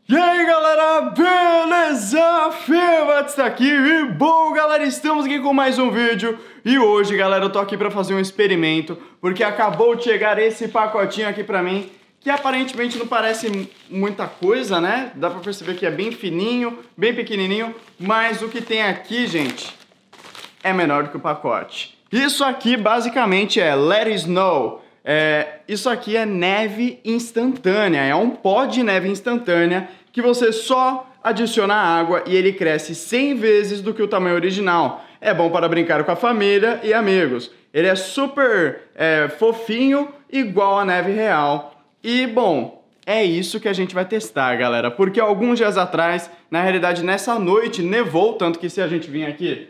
E aí galera, beleza? Filmates tá aqui e bom galera, estamos aqui com mais um vídeo. E hoje galera, eu tô aqui pra fazer um experimento, porque acabou de chegar esse pacotinho aqui pra mim, que aparentemente não parece muita coisa, né? Dá pra perceber que é bem fininho, bem pequenininho, mas o que tem aqui, gente, é menor do que o pacote. Isso aqui basicamente é Let It Snow. Isso aqui é neve instantânea, é um pó de neve instantânea que você só adiciona água e ele cresce 100 vezes do que o tamanho original. É bom para brincar com a família e amigos. Ele é super fofinho, igual a neve real. E bom, é isso que a gente vai testar, galera, porque alguns dias atrás, na realidade nessa noite, nevou, tanto que se a gente vir aqui...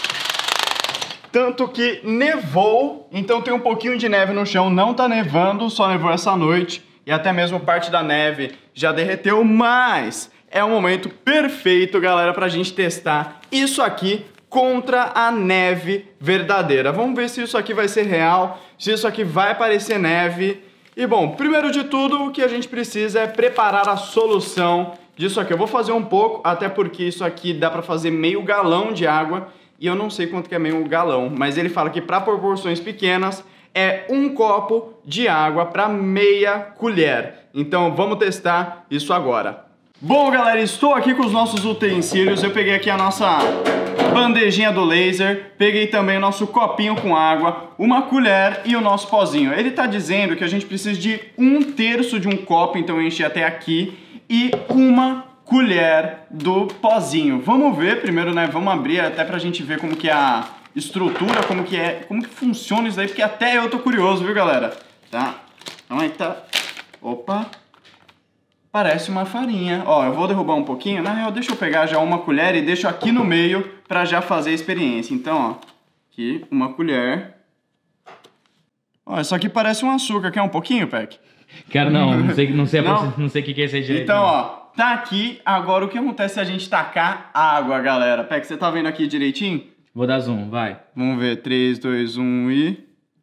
Tanto que nevou, então tem um pouquinho de neve no chão, não tá nevando, só nevou essa noite. E até mesmo parte da neve já derreteu, mas é o momento perfeito, galera, pra gente testar isso aqui contra a neve verdadeira. Vamos ver se isso aqui vai ser real, se isso aqui vai parecer neve. E bom, primeiro de tudo, o que a gente precisa é preparar a solução disso aqui. Eu vou fazer um pouco, até porque isso aqui dá pra fazer meio galão de água. E eu não sei quanto que é meio galão, mas ele fala que para proporções pequenas é 1 copo de água para meia colher. Então vamos testar isso agora. Bom, galera, estou aqui com os nossos utensílios. Eu peguei aqui a nossa bandejinha do laser, peguei também o nosso copinho com água, uma colher e o nosso pozinho. Ele está dizendo que a gente precisa de 1/3 de um copo, então eu enchi até aqui, e uma colher do pozinho. Vamos ver primeiro, né? Vamos abrir até pra gente ver como que é a estrutura, como que funciona isso daí, porque até eu tô curioso, viu, galera? Tá? Então aí tá. Opa! Parece uma farinha. Ó, eu vou derrubar um pouquinho. Na real, deixa eu pegar já uma colher e deixo aqui no meio pra já fazer a experiência. Então, ó, aqui uma colher. Ó, isso aqui parece um açúcar. Quer um pouquinho, Peck? Cara, não sei o que é esse direito. Então, ó, tá aqui. Agora, o que acontece se a gente tacar água, galera? Peck, você tá vendo aqui direitinho? Vou dar zoom, vai. Vamos ver. 3, 2, 1 e...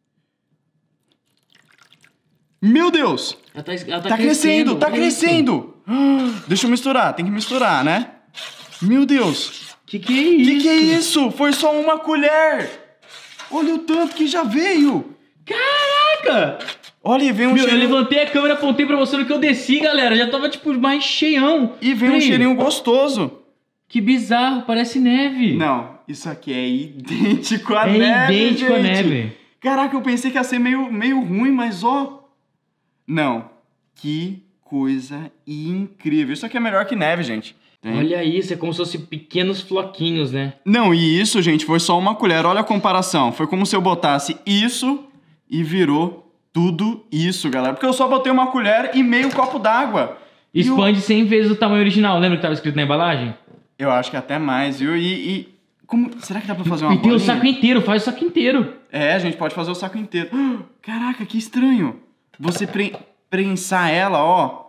Meu Deus! Ela tá crescendo, tá crescendo! Deixa eu misturar, tem que misturar, né? Meu Deus! Que é isso? Que é isso? Foi só uma colher! Olha o tanto que já veio! Caraca! Olha, vem um cheirinho... Eu levantei a câmera, apontei pra você no que eu desci, galera. Já tava, tipo, mais cheião. E vem um cheirinho gostoso. Que bizarro, parece neve. Não, isso aqui é idêntico à neve, idêntico à neve. Caraca, eu pensei que ia ser meio ruim, mas ó... Não, que coisa incrível. Isso aqui é melhor que neve, gente. Olha isso, é como se fossem pequenos floquinhos, né? Não, e isso, gente, foi só uma colher. Olha a comparação. Foi como se eu botasse isso e virou tudo isso, galera. Porque eu só botei uma colher e meio copo d'água. Expande 100 vezes o tamanho original. Lembra que tava escrito na embalagem? Eu acho que até mais, viu? Como... Será que dá pra fazer uma bolinha? E tem o saco inteiro, faz o saco inteiro. É, a gente pode fazer o saco inteiro. Caraca, que estranho. Você prensar ela, ó.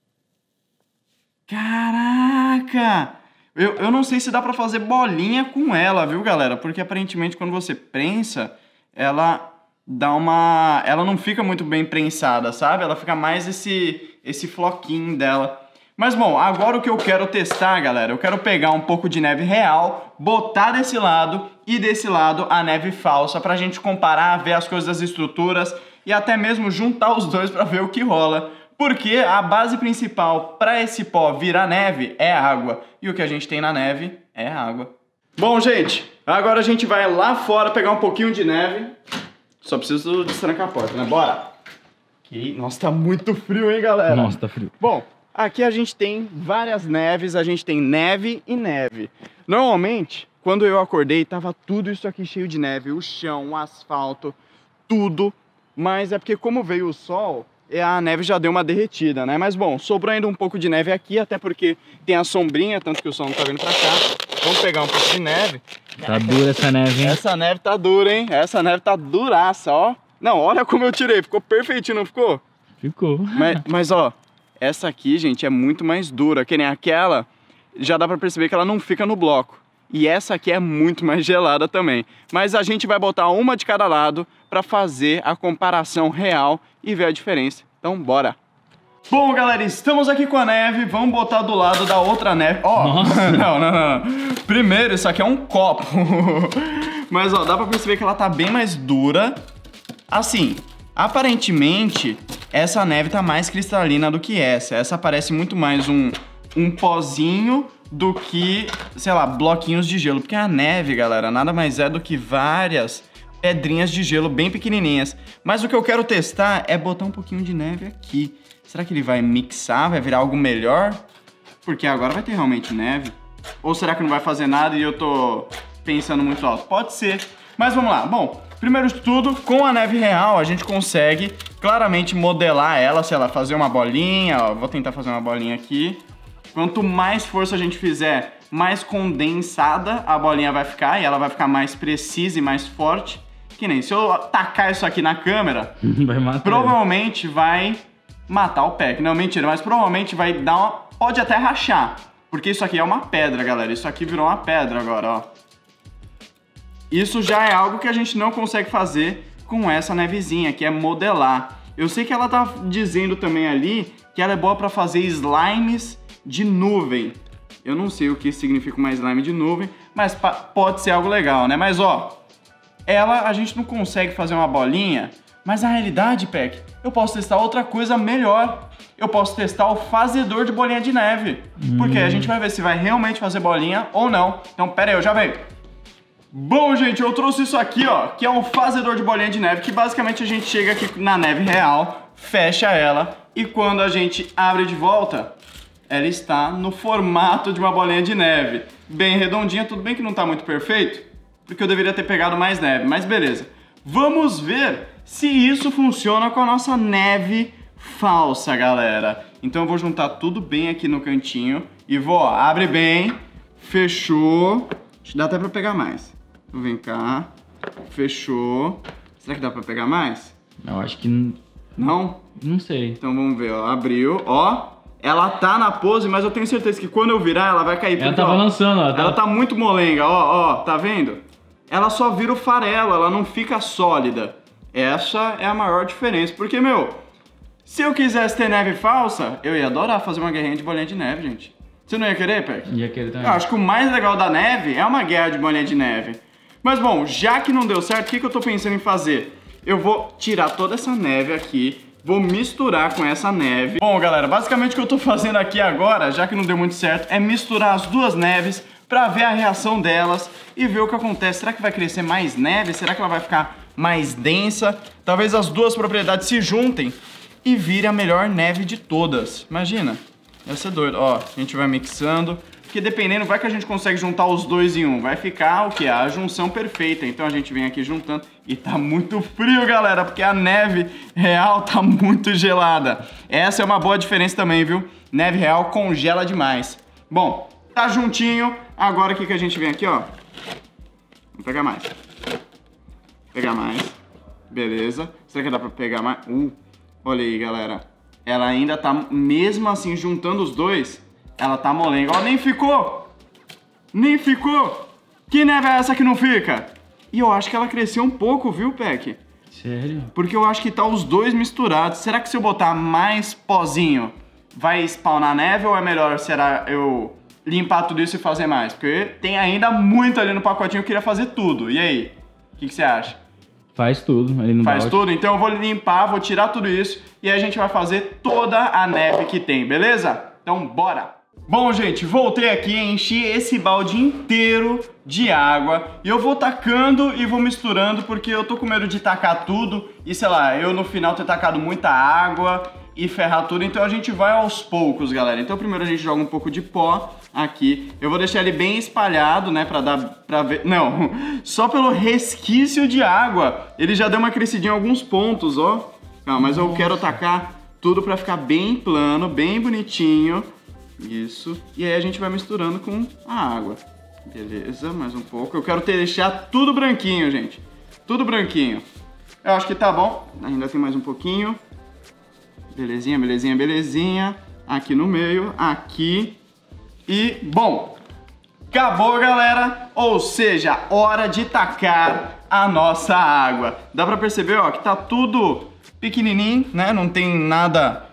Caraca! Eu não sei se dá pra fazer bolinha com ela, viu, galera? Porque aparentemente quando você prensa, ela dá uma... Ela não fica muito bem prensada, sabe? Ela fica mais esse floquinho dela. Mas bom, agora o que eu quero testar, galera, eu quero pegar um pouco de neve real, botar desse lado e desse lado a neve falsa pra gente comparar, ver as coisas das estruturas e até mesmo juntar os dois pra ver o que rola. Porque a base principal para esse pó virar neve é água. E o que a gente tem na neve é água. Bom, gente, agora a gente vai lá fora pegar um pouquinho de neve. Só preciso destrancar a porta, né? Bora! Nossa, tá muito frio, hein, galera? Nossa, tá frio. Bom, aqui a gente tem várias neves, a gente tem neve e neve. Normalmente, quando eu acordei, tava tudo isso aqui cheio de neve. O chão, o asfalto, tudo. Mas é porque como veio o sol... a neve já deu uma derretida, né? Mas bom, sobrou ainda um pouco de neve aqui, até porque tem a sombrinha, tanto que o sol não tá vindo pra cá. Vamos pegar um pouco de neve. Tá dura essa neve, hein? Essa neve tá dura, hein? Essa neve tá duraça, ó. Não, olha como eu tirei, ficou perfeitinho, não ficou? Ficou. Mas ó, essa aqui, gente, é muito mais dura, que nem aquela, já dá pra perceber que ela não fica no bloco. E essa aqui é muito mais gelada também. Mas a gente vai botar uma de cada lado para fazer a comparação real e ver a diferença. Então, bora! Bom, galera, estamos aqui com a neve, vamos botar do lado da outra neve. Ó, não. Primeiro, isso aqui é um copo. Mas, ó, dá pra perceber que ela tá bem mais dura. Assim, aparentemente, essa neve tá mais cristalina do que essa. Essa parece muito mais um pozinho do que, sei lá, bloquinhos de gelo. Porque a neve, galera, nada mais é do que várias pedrinhas de gelo bem pequenininhas. Mas o que eu quero testar é botar um pouquinho de neve aqui. Será que ele vai mixar, vai virar algo melhor? Porque agora vai ter realmente neve. Ou será que não vai fazer nada e eu tô pensando muito alto? Pode ser. Mas vamos lá. Bom, primeiro de tudo, com a neve real, a gente consegue claramente modelar ela, sei lá, fazer uma bolinha. Ó, vou tentar fazer uma bolinha aqui. Quanto mais força a gente fizer, mais condensada a bolinha vai ficar. E ela vai ficar mais precisa e mais forte. Que nem se eu tacar isso aqui na câmera, vai matar. Provavelmente vai matar o pack. Não, mentira, mas provavelmente vai dar uma... Pode até rachar, porque isso aqui é uma pedra, galera. Isso aqui virou uma pedra agora, ó. Isso já é algo que a gente não consegue fazer com essa nevezinha, que é modelar. Eu sei que ela tá dizendo também ali que ela é boa pra fazer slimes de nuvem. Eu não sei o que significa uma slime de nuvem, mas pode ser algo legal, né? Mas, ó, ela a gente não consegue fazer uma bolinha... Mas na realidade, Peck, eu posso testar outra coisa melhor. Eu posso testar o fazedor de bolinha de neve. Porque a gente vai ver se vai realmente fazer bolinha ou não. Então, pera aí, eu já venho. Bom, gente, eu trouxe isso aqui, ó, que é um fazedor de bolinha de neve, que basicamente a gente chega aqui na neve real, fecha ela, e quando a gente abre de volta, ela está no formato de uma bolinha de neve. Bem redondinha, tudo bem que não tá muito perfeito, porque eu deveria ter pegado mais neve, mas beleza. Vamos ver se isso funciona com a nossa neve falsa, galera. Então eu vou juntar tudo bem aqui no cantinho e vou, ó, abre bem, fechou. Acho que dá até pra pegar mais. Vem cá, fechou. Será que dá pra pegar mais? Eu acho que... Não? Não sei. Então vamos ver, ó, abriu, ó. Ela tá na pose, mas eu tenho certeza que quando eu virar ela vai cair. Ela tá balançando, ó. Ela tá muito molenga, ó, tá vendo? Ela só vira o farelo, ela não fica sólida. Essa é a maior diferença, porque, meu, se eu quisesse ter neve falsa, eu ia adorar fazer uma guerrinha de bolinha de neve, gente. Você não ia querer, Peck? Ia querer também. Eu acho que o mais legal da neve é uma guerra de bolinha de neve. Mas, bom, já que não deu certo, o que eu tô pensando em fazer? Eu vou tirar toda essa neve aqui, vou misturar com essa neve. Bom, galera, basicamente o que eu tô fazendo aqui agora, já que não deu muito certo, é misturar as duas neves pra ver a reação delas e ver o que acontece. Será que vai crescer mais neve? Será que ela vai ficar mais densa? Talvez as duas propriedades se juntem e vire a melhor neve de todas. Imagina, ia ser doido. Ó, a gente vai mixando, porque dependendo, vai que a gente consegue juntar os dois em um. Vai ficar o que? A junção perfeita. Então a gente vem aqui juntando e tá muito frio, galera, porque a neve real tá muito gelada. Essa é uma boa diferença também, viu? Neve real congela demais. Bom, tá juntinho. Agora o que a gente vem aqui, ó. Vamos pegar mais. Pegar mais. Beleza. Será que dá pra pegar mais? Olha aí, galera. Ela ainda tá, mesmo assim, juntando os dois, ela tá molenga. Ó, nem ficou! Nem ficou! Que neve é essa que não fica? E eu acho que ela cresceu um pouco, viu, Peck? Sério? Porque eu acho que tá os dois misturados. Será que se eu botar mais pozinho, vai spawnar neve ou é melhor, será, eu limpar tudo isso e fazer mais? Porque tem ainda muito ali no pacotinho, eu queria fazer tudo. E aí? O que você acha? Faz tudo ali no Faz balde. tudo? Então eu vou limpar, vou tirar tudo isso e a gente vai fazer toda a neve que tem, beleza? Então bora! Bom, gente, voltei aqui, enchi esse balde inteiro de água e eu vou tacando e vou misturando porque eu tô com medo de tacar tudo e, sei lá, eu no final ter tacado muita água e ferrar tudo, então a gente vai aos poucos, galera. Então primeiro a gente joga um pouco de pó aqui, eu vou deixar ele bem espalhado, né, pra ver, não, só pelo resquício de água, ele já deu uma crescidinha em alguns pontos, ó. Não, mas eu quero tacar tudo pra ficar bem plano, bem bonitinho. Isso. E aí a gente vai misturando com a água. Beleza, mais um pouco. Eu quero deixar tudo branquinho, gente. Tudo branquinho. Eu acho que tá bom. Ainda tem mais um pouquinho. Belezinha, belezinha, belezinha. Aqui no meio, aqui. E, bom, acabou, galera. Ou seja, hora de tacar a nossa água. Dá pra perceber, ó, que tá tudo pequenininho, né? Não tem nada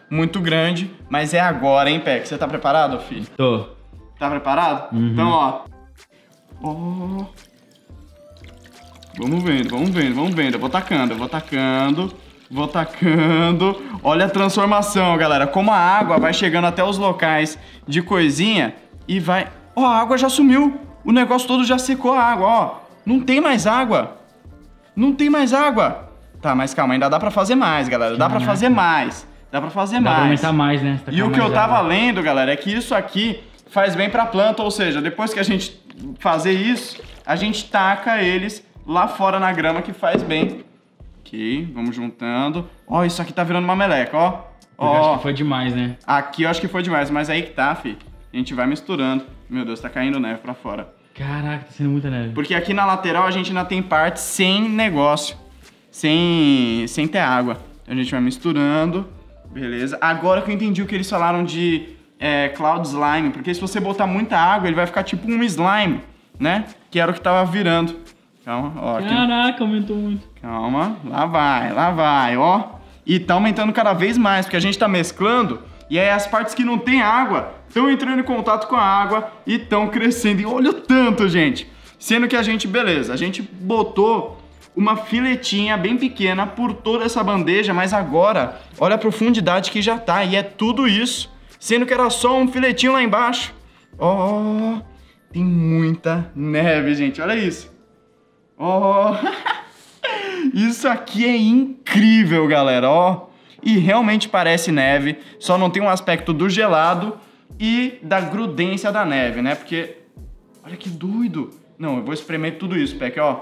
muito grande, mas é agora, hein, Peck? Você tá preparado, filho? Tô. Tá preparado? Então, ó. Ó. Vamos vendo, vamos vendo, vamos vendo. Eu vou tacando, eu vou tacando. Vou tacando. Olha a transformação, galera. Como a água vai chegando até os locais de coisinha e vai... Ó, a água já sumiu. O negócio todo já secou a água, ó. Não tem mais água. Não tem mais água. Tá, mas calma, ainda dá pra fazer mais, galera. Dá pra fazer mais. Dá pra fazer mais. Dá pra aumentar mais, né? E o que eu tava lendo, galera, é que isso aqui faz bem pra planta. Ou seja, depois que a gente fazer isso, a gente taca eles lá fora na grama, que faz bem. Ok, vamos juntando. Ó, isso aqui tá virando uma meleca, ó. Eu acho que foi demais, né? Aqui eu acho que foi demais, mas aí que tá, fi. A gente vai misturando. Meu Deus, tá caindo neve pra fora. Caraca, tá sendo muita neve. Porque aqui na lateral a gente ainda tem parte sem negócio. Sem ter água. Então a gente vai misturando. Beleza. Agora que eu entendi o que eles falaram de cloud slime. Porque se você botar muita água, ele vai ficar tipo um slime, né? Que era o que tava virando. Calma, ó. Aqui. Caraca, aumentou muito. Calma, lá vai, ó. E tá aumentando cada vez mais, porque a gente tá mesclando, e aí as partes que não tem água estão entrando em contato com a água e estão crescendo. E olha o tanto, gente. Sendo que a gente, beleza, a gente botou uma filetinha bem pequena por toda essa bandeja, mas agora, olha a profundidade que já tá, e é tudo isso. Sendo que era só um filetinho lá embaixo. Ó, tem muita neve, gente, olha isso. Ó... Isso aqui é incrível, galera, ó. E realmente parece neve, só não tem um aspecto do gelado e da grudência da neve, né? Porque, olha que doido. Não, eu vou espremer tudo isso, Peck, ó.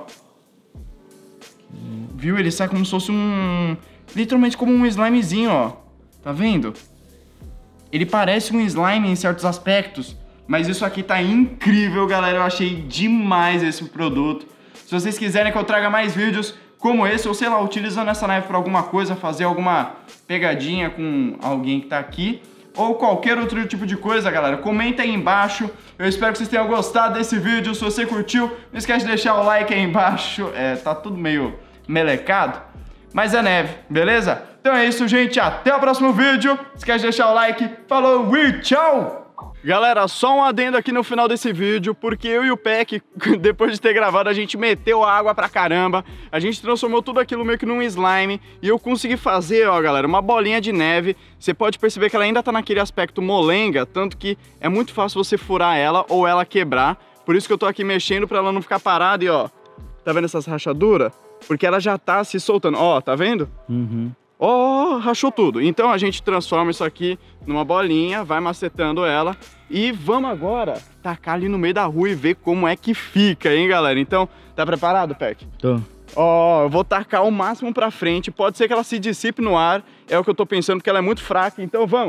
Viu? Ele sai como se fosse literalmente como um slimezinho, ó. Tá vendo? Ele parece um slime em certos aspectos, mas isso aqui tá incrível, galera. Eu achei demais esse produto. Se vocês quiserem que eu traga mais vídeos como esse, ou sei lá, utilizando essa neve para alguma coisa, fazer alguma pegadinha com alguém que tá aqui, ou qualquer outro tipo de coisa, galera, comenta aí embaixo. Eu espero que vocês tenham gostado desse vídeo. Se você curtiu, não esquece de deixar o like aí embaixo. Tá tudo meio melecado, mas é neve, beleza? Então é isso, gente, até o próximo vídeo. Não esquece de deixar o like. Falou e tchau! Galera, só um adendo aqui no final desse vídeo, porque eu e o Peck, depois de ter gravado, a gente meteu água pra caramba, a gente transformou tudo aquilo meio que num slime, e eu consegui fazer, ó, galera, uma bolinha de neve. Você pode perceber que ela ainda tá naquele aspecto molenga, tanto que é muito fácil você furar ela ou ela quebrar, por isso que eu tô aqui mexendo pra ela não ficar parada. E ó, tá vendo essas rachaduras? Porque ela já tá se soltando, ó, tá vendo? Ó, rachou tudo. Então a gente transforma isso aqui numa bolinha, vai macetando ela. E vamos agora tacar ali no meio da rua e ver como é que fica, hein, galera? Então, tá preparado, Peck? Tô. Ó, eu vou tacar o máximo pra frente. Pode ser que ela se dissipe no ar. É o que eu tô pensando, porque ela é muito fraca. Então vamos.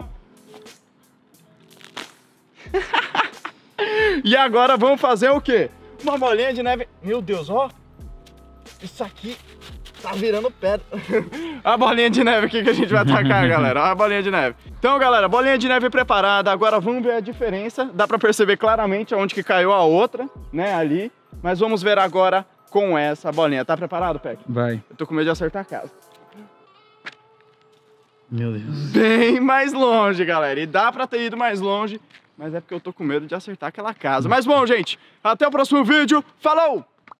E agora vamos fazer o quê? Uma bolinha de neve. Meu Deus, ó. Isso aqui tá virando pedra. A bolinha de neve aqui que a gente vai atacar, galera. A bolinha de neve. Então, galera, bolinha de neve preparada. Agora vamos ver a diferença. Dá pra perceber claramente onde que caiu a outra, né, ali. Mas vamos ver agora com essa bolinha. Tá preparado, Peck? Vai. Eu tô com medo de acertar a casa. Meu Deus. Bem mais longe, galera. E dá pra ter ido mais longe, mas é porque eu tô com medo de acertar aquela casa. Mas bom, gente, até o próximo vídeo. Falou!